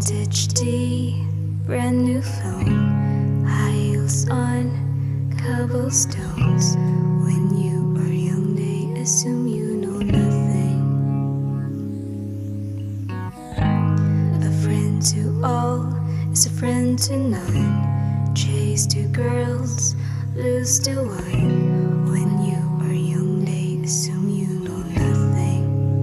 Vintage tea, brand new phone, high heels on cobblestones. When you are young, they assume you know nothing. A friend to all is a friend to none. Chase two girls, lose to one. When you are young, they assume you know nothing.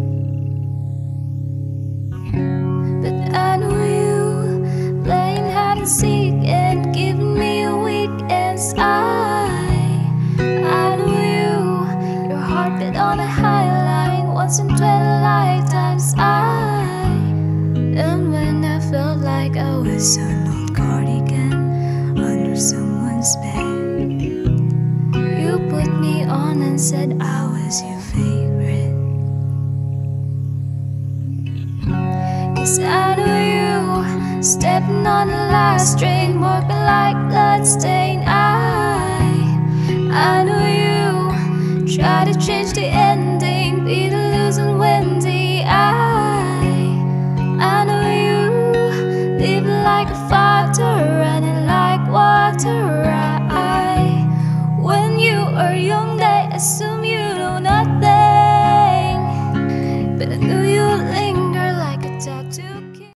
But I know you playing hide and seek and giving me a weekend's eye. I know you, your heart beat on a high line once in 20 lifetimes. And when I felt like I was an old cardigan under someone's bed, you put me on and said I was your favorite. 'Cause I know you stepping on the last string, morphing like bloodstain. I know you try to change the ending, be the losing windy. I know you live like a fighter, running like water. When you are young, they assume